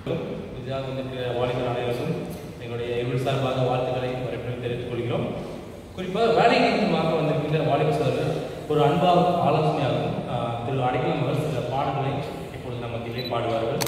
புதிதாக வந்திருக்கிற வாலிபர் அனைவரும் எங்களுடைய இருள் சார்பாக வாழ்த்துக்களை வரவேற்பை தெரிவித்துக் கொள்கிறோம். குறிப்பாக வேலை நிமித்தமாக வந்திருக்கின்ற வாலிபர் சார்கள் ஒரு அன்பாக ஆலோசனையாகும் திரு அடைக்கலம் அவர் சில பாடல்களை இப்பொழுது நமக்கு இதை பாடுவார்கள்.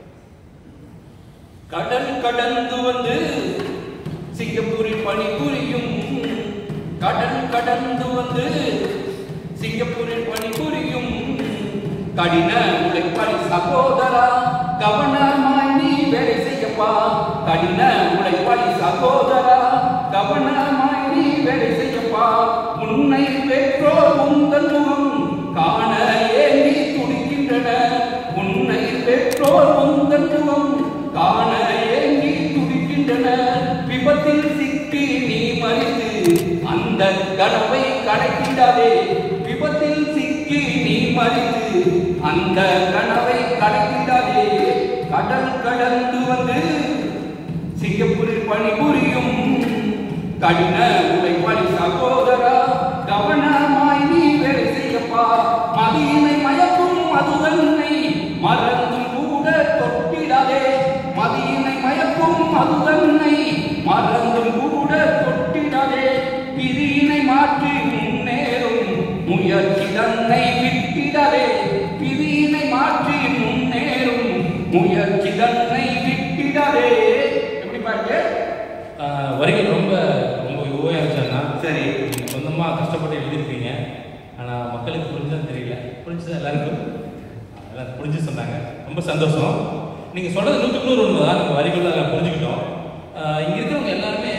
கடல் கடந்து வந்து சிங்கப்பூரில் பணிபுரியும், கடல் கடந்து வந்து சிங்கப்பூரில் பணிபுரியும் கடின உழைப்பாளி சகோதரா, கவனமாய் நீ வேலை செய்யப்பா. கடின உழைப்பாளி சகோதரா, கவனமாய் நீ வேலை செய்யப்பா. உன்னை பெற்றோர் உந்தன் முகம் காண ஏங்கி துடிக்கின்றன. உன்னை பெற்றோர் உந்தன் முகம் காண ஏங்கி துடிக்கின்றன. விபத்தில் சிக்கி நீ மறித்து அந்த கனவை கடைக்கிடாதே. விபத்தில் சிக்கி நீ மறித்து அந்த கனவை கடைக்கிடாதே. கடல் கடந்து வந்து சிங்கப்பூரில் பணிபுரியும் கடின உழைப்பாளி சகோதரா, கவனமாய் நீ வேலை செய்யப்பா. மதியினை மயக்கும் மதுதன்னை மறந்தும் கூட தொட்டிடாதே. மதியினை மயக்கும் மதுதன்னை மறந்தும் கூட தொட்டிடாதே. பிரியினை மாற்றி முன்னேறும் முயற்சி தன்னை விட்டிடாதே. பிரியினை மாற்றி முன்னேறும் முயற்சி தன்னை விட்டிடாதே. எப்படி பாருங்க, வரிகள் ரொம்ப ரொம்ப யோகா இருந்துச்சுன்னா சரி, நீங்கள் சொந்தமாக கஷ்டப்பட்டு எழுதியிருப்பீங்க. ஆனால் மக்களுக்கு புரிஞ்சதுன்னு தெரியல. புரிஞ்சது எல்லாருக்கும் எல்லாம் புரிஞ்சு சொன்னாங்க. ரொம்ப சந்தோஷம். நீங்கள் சொல்கிறது 100% உண்மை தான். நம்ம வரிகள் எல்லாம் புரிஞ்சுக்கிட்டோம். இங்கே இருக்கிறவங்க எல்லாருமே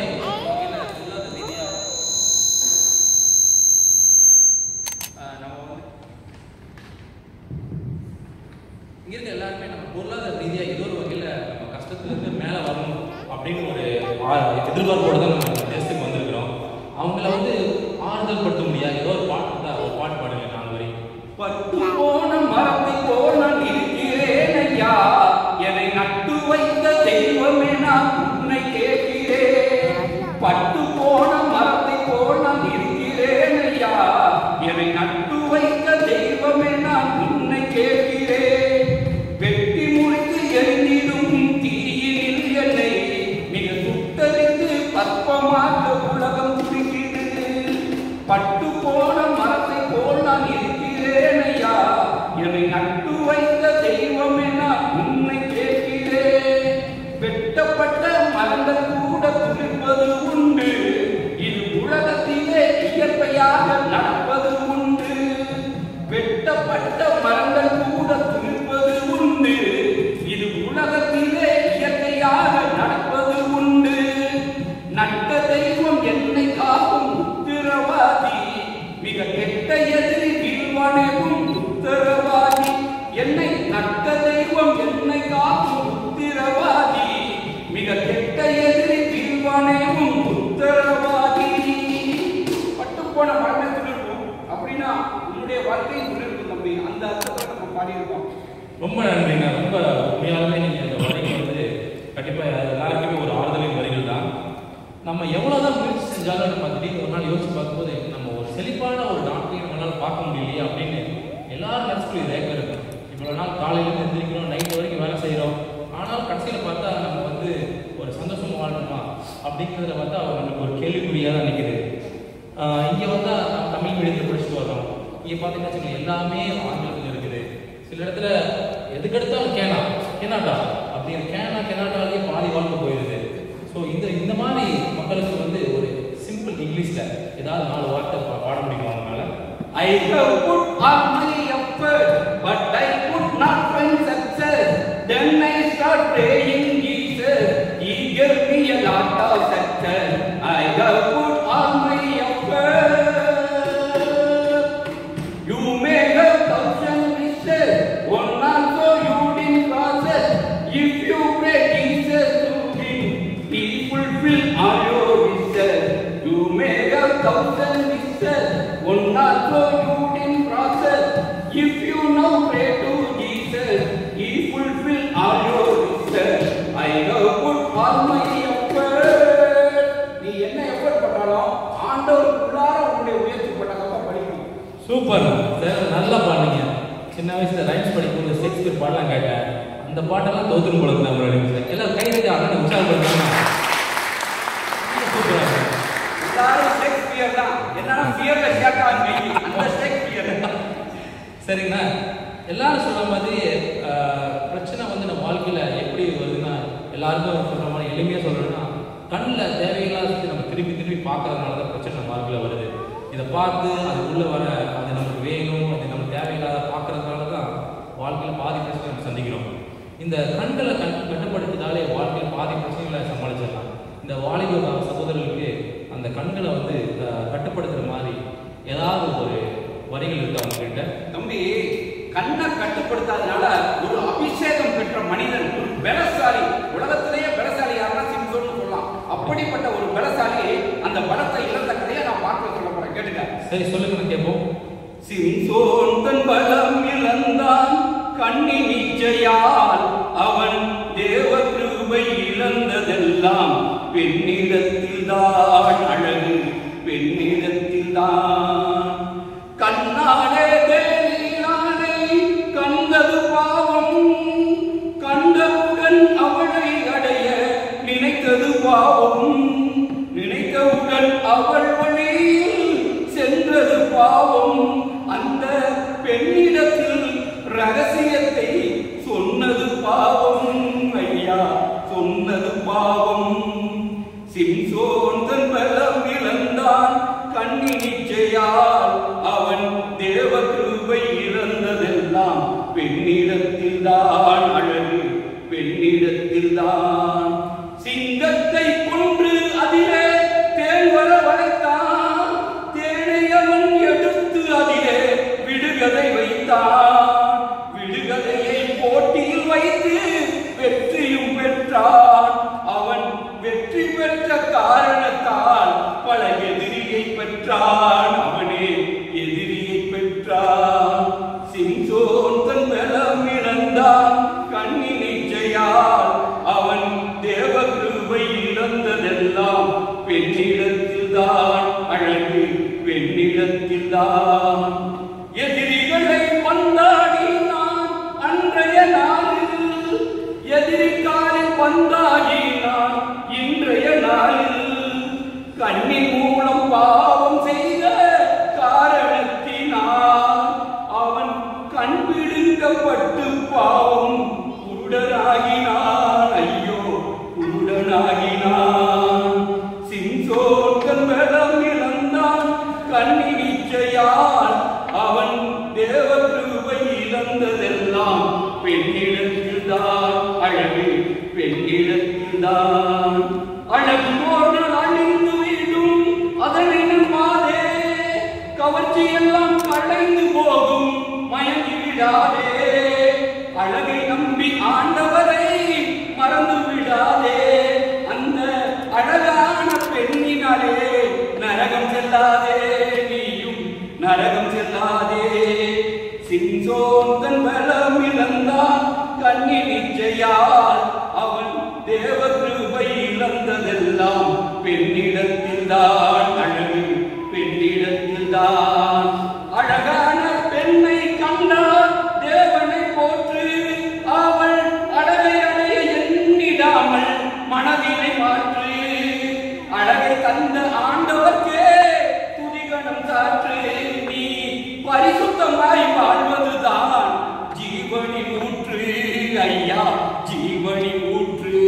இங்கே இருக்க எல்லாருமே நம்ம பொருளாதார ரீதியாக ஏதோ ஒரு வகையில் நம்ம கஷ்டத்துலேருந்து மேலே வரணும் அப்படின்னு ஒரு எதிர்பார்ப்போடு தான் நம்ம தேசத்துக்கு வந்திருக்கிறோம். அவங்கள வந்து ஆறுதல் படுத்த முடியாது. ஏதோ ஒரு பாட்டு தான், ஒரு பாட்டு பாடுங்க. 4 வரி. பட்டு போன மரத்தை போல் நான் இருக்கிறேன் ஐயா, என்னை நட்டு வைத்த தெய்வமே நான் உன்னை கேட்கிறேன். பட்டு போன மரத்தை போல் நான் இருக்கிறேன் ஐயா, என்னை நட்டு வைத்த தெய்வமே நான் உன்னை கேட்கிறேன். வெட்டி முடித்து எண்ணிடும் தீயினில் என்னை மிக சுட்டறிந்து பற்பமாக உலகம் துடிக்கிறது. பட்டு போன மரத்தை போல் நான் இருக்கிறேன் ஐயா, என்னை நட்டு வைத்த தெய்வமே நான் உன்னை கேட்கிறேன். வெட்டப்பட்ட மரங்கள் கூட துளிர்ப்பது உண்டு, இது உலகத்திலே இயற்கையாக நடப்பது உண்டு. வெட்டப்பட்ட மரங்கள் கூட துளிர்ப்பது உண்டு, இது உலகத்திலே இயற்கையாக நடப்பது உண்டு. நட்ட தெய்வம் என்னை காக்கும் உத்திரவாதி, மிக கெட்ட எதிரி வீழ்வனேவும் உத்தரவாதி. என்னை நட்ட தெய்வம் என்னை காக்கும் உத்திரவாதி, மிக கெட்ட எதிரி வீழ்வனேவும் உத்தரவாதி. பட்டு போன மரமே துளிர்க்கும் அப்படின்னா உன்னுடைய வாழ்க்கை துளிர்க்கும் தம்பி. அந்த அர்த்தத்தை நம்ம பாடியிருக்கோம். ரொம்ப நன்றிங்க. ரொம்ப உண்மையாலுமே நீங்கள் இந்த வரிகள் வந்து கண்டிப்பாக எல்லாருக்குமே ஒரு ஆறுதலின் வரிகள் தான். நம்ம எவ்வளோதான் முயற்சி செஞ்சாலும் நம்ம திடீர்னு ஒரு நாள் யோசிச்சு பார்க்கும்போது நம்ம ஒரு செழிப்பான ஒரு நாட்டையும் நம்மளால் பார்க்க முடியலையே அப்படின்னு எல்லாரும் நினச்சிட்டு ரேக்கம் இருக்கும். இவ்வளோ நாள் காலையிலேருந்து எழுந்திரிக்கிறோம், நைட்டு வரைக்கும் வேலை செய்கிறோம். ஆனால் கடைசியில் பார்த்தா நம்ம வந்து ஒரு சந்தோஷமாக வாழணுமா அப்படிங்கிறத பார்த்தா நம்மளுக்கு ஒரு கேள்விக்குறியாக தான் நிற்கிது. இங்கே வந்தால் நம்ம தமிழ் மீடியத்தில் படிச்சுட்டு வரோம். இங்கே பார்த்தீங்கன்னா வச்சுக்கோங்க எல்லாமே ஆங்கிலத்தில் இருக்குது. சில இடத்துல எதுக்கெடுத்தாலும் கேனாட்டா அப்படின்னு கேனாட்டாலேயே பாதி வாழ்க்கை போயிடுது. ஸோ இந்த மாதிரி மக்களுக்கு வந்து ஒரு சிம்பிள் இங்கிலீஷில் ஏதாவது 4 வார்த்தை பாட முடியுமா அவங்களால? I have put all my effort, but I could not find success. Then I start praying Jesus, He gave me a lot of success. I have put all my effort. You may have 1,000 wishes, one also you didn't process. If you pray Jesus to Him, He fulfill all your wishes. You may have 1,000 wishes, one also you didn't process. If you now pray to Jesus, He fulfill all your wishes. I have put all my effort. நீ என்ன effort பண்ணாலும் ஆண்டவருக்குள்ளார உன்னுடைய முயற்சி பண்ணாதான் படிக்கணும். Super sir, நல்லா பாடுங்க. சின்ன வயசுல ரைம்ஸ் படிக்கும்போது ஷேக்ஸ்பியர் பாடலாம் கேட்டேன். அந்த இந்த பாட்டெல்லாம் தோத்துரும் போல இருக்கு நம்மளோட எல்லாம் கைது அண்ணன் உற்சாகப்படுத்தாங்க. எல்லாரும் ஷேக்ஸ்பியர் தான். என்னன்னா பியர்ல கேட்டாங்க அந்த ஷேக்ஸ்பியர். சரிங்களா? எல்லாரும் சொல்ற மாதிரி பிரச்சனை வந்து நம்ம வாழ்க்கையில எப்படி வருதுன்னா, எல்லாருக்கும் சொல்ற மாதிரி எளிமையா சொல்றோம்னா, கண்ணில் தேவையில்லாத நம்ம திருப்பி திருப்பி பார்க்கறதுனால தான் பிரச்சனை நம்ம வாழ்க்கையில வருது. இதை பார்த்து அது உள்ள வர அது நமக்கு வேணும், அது நமக்கு தேவையில்லாத பார்க்கறதுனால தான் வாழ்க்கையில் பாதி பிரச்சனை நம்ம சந்திக்கிறோம். இந்த கண்களை கட்டுப்படுத்தினாலே வாழ்க்கையில் பாதி பிரச்சனைகளை சமாளிச்சிடலாம். இந்த வாலிப சகோதரர்களுக்கு அந்த கண்களை வந்து கட்டுப்படுத்துற மாதிரி ஏதாவது ஒரு வரிகள் இருக்கு அவங்க கிட்ட. தம்பி, கண்ணை கட்டுப்படுத்தாதனால ஒரு அபிஷேகம் பெற்ற மனிதன், ஒரு பலசாலி, உலகத்திலேயே பலசாலி யாருன்னா சிம்சோன்னு சொல்லலாம். அப்படிப்பட்ட ஒரு பலசாலி அந்த பலத்தை இழந்த கதையை நான் பார்க்க சொல்ல போறேன், கேட்டுக்க. சரி, சொல்லுங்க, கேட்போம். சிம்சோன் தன் பலம் இழந்தான், கண்ணின் இச்சையால் அவன் தேவ கிருபை இழந்ததெல்லாம் பெண்ணிடத்தில் தான் அழகு, பெண்ணிடத்தில் தான். கண்ணாலே தேனியானை கண்டது பாவம், கண்டவுடன் அவளை அடைய நினைத்தது பாவம், நினைத்தவுடன் அவள் வழியில் சென்றது பாவம். அந்த பெண்ணிடத்தில் ரகசியத்தை சொன்னது பாவம், ஐயா சொன்னது பாவம். சிம்சோன் தன் பலம் இழந்தான், கண்ணின் இச்சையால் அவன் தேவ கிருபை இழந்ததெல்லாம் பெண்ணிடத்தில் தான் அழகு, பெண்ணிடத்தில் தான். சிங்கத்தை கொன்று அதிலே தேன் வர வளைத்தான், தேனை அவன் எடுத்து அதிலே விடுகதை வைத்தான். விடுகதையை போட்டியில் வைத்து வெற்றியும் பெற்றான். அவன் வெற்றி பெற்ற காரணத்தால் பல எதிரியை பெற்றான், அவனே எதிரியை பெற்றான். சிம்சோன் தன் பலம் இழந்தான், கண்ணின் இச்சையால் அவன் தேவ கிருபை இழந்ததெல்லாம் பெண்ணிடத்தில் தான் அழகு, பெண்ணிடத்தில் தான். எதிரிகளை பந்தாடினான் அன்றைய நாளில், எதிரிக்காலில் பந்தாடினான் இன்றைய நாளில். கண்ணின் மூலம் பாவம் செய்த காரணத்தினால் அவன் கண் பிடுங்கப்பட்டு பாவம் குருடனாகினான், ஐயோ குருடனாகினான். சிம்சோன் தன் பலம் இழந்தான், கண்ணின் இச்சையால் அவன் தேவ கிருபை இழந்ததெல்லாம் பெண்ணிடத்தில் தான் அழகு, பெண்ணிடத்தில் தான். அழகு போன அழிந்து விடும் அதனை நம்பாதே, கவர்ச்சி எல்லாம் களைந்து போகும் மயங்கி விடாதே. அழகை நம்பி ஆண்டவரை மறந்து விடாதே, அந்த அழகான பெண்ணினாலே நரகம் செல்லாதே, நீயும் நரகம் செல்லாதே. சிம்சோன் தன் பலம் இழந்தான், கண்ணின் இச்சையால் அவன் தேவ கிருபை இழந்ததெல்லாம் பெண்ணிடத்தில் தான் அழகு, பெண்ணிடத்தில் தான். அழகான பெண்ணை கண்டால் தேவனை போற்று, அவள் அழகை அடைய எண்ணிடாமல் மனதினை மாற்று. அழகை தந்த ஆண்டவர்க்கே துதிகணம் சாற்று, நீ பரிசுத்தமாய் வாழ்வதுதான் ஜீவனின் ஊற்று, ஐயா ஜீவனின் ஊற்று.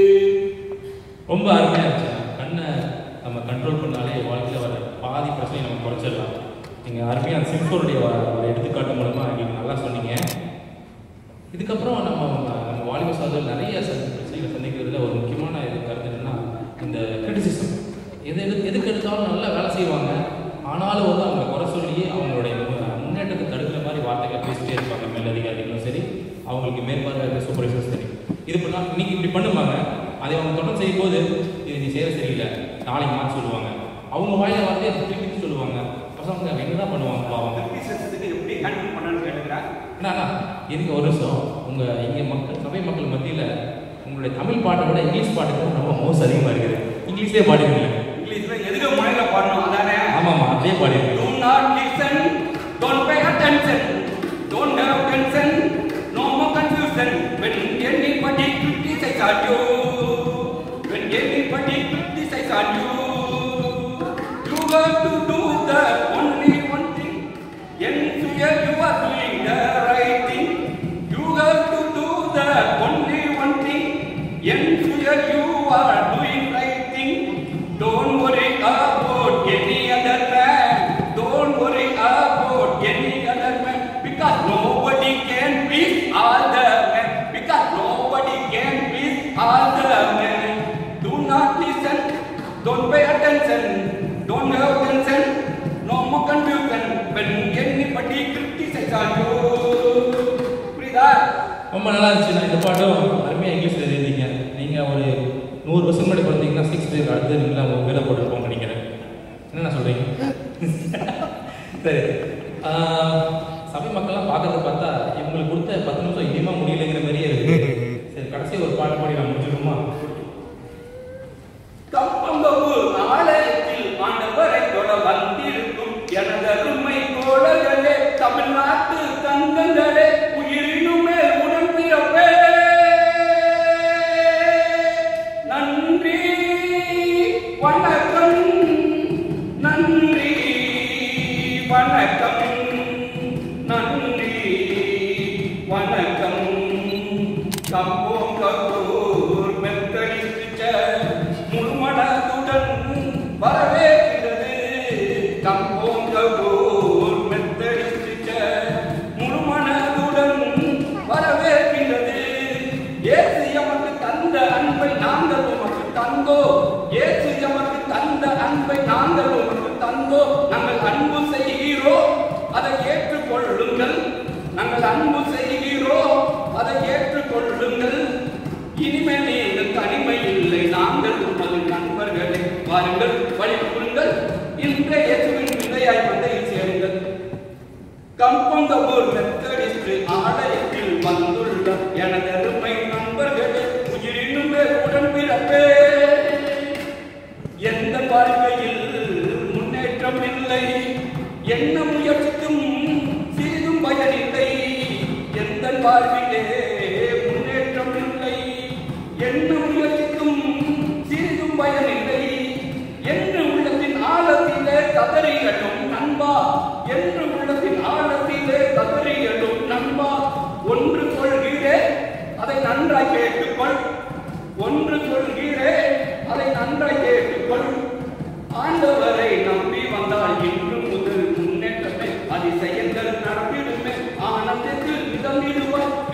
ரொம்ப அருமையா இருந்துச்சு. கண்ணை நம்ம கண்ட்ரோல் பண்ணாலே வாழ்க்கையில் வர பாதி பிரச்சனையை நம்ம குறைச்சிடலாம். நீங்கள் அருமையாக சிம்சோனுடைய ஒரு எடுத்துக்காட்டு மூலமாக எங்களுக்கு நல்லா சொன்னீங்க. இதுக்கப்புறம் நம்ம வாலிப சகோதரர்கள் நிறைய பிரச்சனைகளை சந்திக்கிறதுல ஒரு முக்கியமான கருத்து என்னன்னா, இந்த கிரிட்டிசிசம். எதுக்கு எடுத்தாலும் நல்லா வேலை செய்வாங்க, ஆனாலும் வந்து அவங்க குறை சொல்லி அவங்களுடைய முன்னேற்றத்தை தடுக்கிற மாதிரி வார்த்தைகள் பேசிட்டே இருப்பாங்க. மேலதிகாரிகளும் சரி, அவங்களுக்கு மேற்பார்வை சூப்பர்வைசரும் சரி. இது பண்ணால் இன்னைக்கு இப்படி பண்ணுவாங்க, அதை அவங்க தொடர்ந்து செய்யும் போது இது நீ செய்ய சரியில்லை, நாளைக்கு மாற்றி சொல்லுவாங்க. அவங்க வாயில வார்த்தையை திருப்பி சொல்லுவாங்க. பசங்க என்னதான் பண்ணுவாங்க பாவம். எப்படி ஹேண்டில் பண்ணணும்னு கேட்டுக்கிறேன். என்னன்னா இதுக்கு ஒரு வருஷம் உங்கள் இங்கே மக்கள் சபை மக்கள் மத்தியில் உங்களுடைய தமிழ் பாட்டை விட இங்கிலீஷ் பாட்டுக்கு ரொம்ப மோசம் அதிகமாக இருக்குது. இங்கிலீஷ்லேயே பாடிருக்கீங்க. இங்கிலீஷில் எதுக்கு மொழியில பாடணும் அதானே? ஆமாம்மா, அப்படியே பாடிருக்கு. Do not listen, don't pay attention, don't have consent, no more confusion. confusion when anybody criticizes on you. When anybody criticizes on you, you have to do the only one thing. Ensure you are doing the right thing. You have to do the only one thing. Ensure you are doing right thing. Don't worry about any other man. Don't worry about any other man. Because nobody can please all the men. Because nobody can please all the men. Do not listen. Don't pay attention. Don't have attention. No more confusion when anybody criticizes on you. புரியுதா? ரொம்ப நல்லா இருந்துச்சு. நான் இந்த பாட்டும் அருமையாக இங்கிலீஷில் எழுதிங்க. நீங்கள் ஒரு 100 வருஷம் முன்னாடி பார்த்தீங்கன்னா 6 டேக்கு அடுத்து நீங்களாம் உங்கள் வீட போட்டுருப்போம்னு நினைக்கிறேன். என்னென்ன சொல்கிறீங்க? சரி, சபை மக்கள்லாம் பார்க்கறத பார்த்தா இவங்களுக்கு கொடுத்த 10 நிமிஷம் இனிமா முடியலைங்கிற மாதிரியே இருக்கு. சரி, கடைசி ஒரு பாட்டு பாடி நான் முடிச்சுக்கணுமா? கம்பங்கூர் ஆலயத்தில் ஆண்டவரை தொட வந்திருக்கும் எனதருமை தோழர்களே, தமிழ்நாட்டு தங்கங்களே, உயிரினுமே உடன்பிறப்பே, நன்றி வணக்கம், நன்றி வணக்கம், நன்றி வணக்கம். கம்பங்கூர் மெத்தடிஸ்ட் முழுமனதுடன் வரவேற்கிறது. கம்பங்கூர் மெத்தடிஸ்ட் முழுமனதுடன் வரவேற்கிறது. இயேசு எமக்கு தந்த அன்பை நாங்கள் உமக்கு தந்தோ. இயேசு எமக்கு தந்த அன்பை நாங்கள் உமக்கு தந்தோ. நாங்கள் அன்பு செய்கிறோம், அதை ஏற்றுக்கொள்ளுங்கள். நாங்கள் அன்பு செய்கிறோம், அதை ஏற்றுக்கொள்ளுங்கள். இனிமேல் நீங்கள் தனிமை இல்லை, நாங்கள் உமது நண்பர்களே. வாருங்கள், வழிபடுங்கள், இன்றைய இயேசுவின் விதையாய் பந்தையில் சேருங்கள். கம்பங்கூர் மெத்தடிஸ்ட் ஆலயத்தில் வந்துள்ள எனதருமை நண்பர்களே, உயிரினுமே உடன்பிறப்பே, எந்த வாழ்க்கையில் முன்னேற்றம் இல்லை, என்ன முயற்சிக்கும் சிறிதும் பயனில்லை. எந்த வாழ்விலே முன்னேற்றம் இல்லை, என்ன முயற்சிக்கும் சிறிதும் பயனில்லை. என்று உள்ளத்தின் ஆழத்திலே கதறியடும் நண்பா, என்று உள்ளத்தின் ஆழத்திலே கதறியடும் நண்பா, ஒன்று சொல்கிறேன் அதை நன்றாய் கேட்டுக்கொள். ஒன்று சொல்கிறேன் அதை நன்றாய் கேட்டுக்கொள். ஆண்டவரை நம்பி வந்தால் இன்று முதல் முன்னேற்றத்தை அதிசயங்கள் நடத்திடுமே. ஆனந்தத்தில் மிதந்திடுவார்.